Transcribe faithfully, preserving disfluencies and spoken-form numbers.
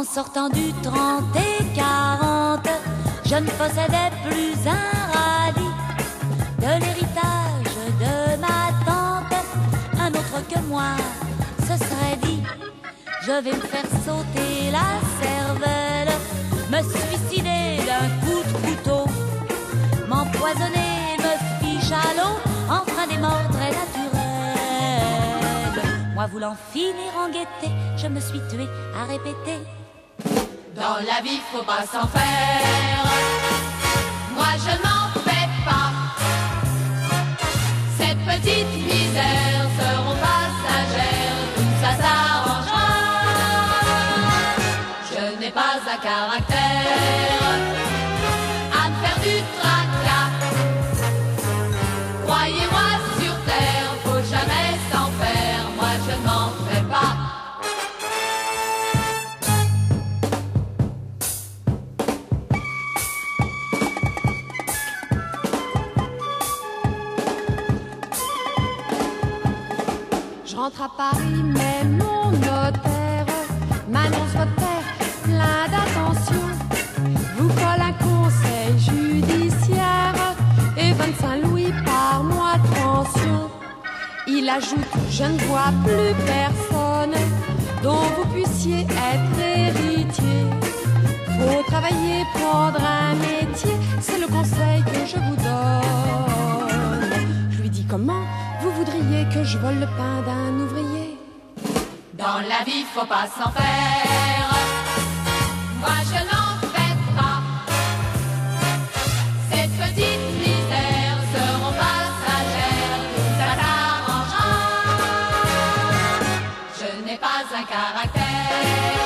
sortant du trente et quarante, je ne possédais plus un radis. De l'héritage de ma tante, un autre que moi se serait dit: je vais me faire sauter la cervelle, me suicider d'un coup de couteau, m'empoisonner, me fiche à l'eau, enfin des morts très naturels. Moi voulant finir en gaieté, je me suis tuée à répéter: dans la vie faut pas s'en faire, moi je n'en fais pas. Ces petites misères seront passagères, tout ça s'arrangera. Je n'ai pas un caractère à me faire du tracas. Croyez-moi, sur terre, faut jamais s'en faire, moi je ne m'en fais pas. Je rentre à Paris, mais mon notaire m'annonce votre père plein d'attention. Vous colle un conseil judiciaire et vingt-cinq louis par mois de pension. Il ajoute: je ne vois plus personne dont vous puissiez être héritier. Faut travailler, prendre un métier, c'est le conseil que je vous donne. Je lui dis: comment vous voudriez que je vole le pain d'un ouvrier? Dans la vie faut pas s'en faire, moi je n'en fais pas. Ces petites misères seront passagères, tout ça s'arrangera. Je n'ai pas un caractère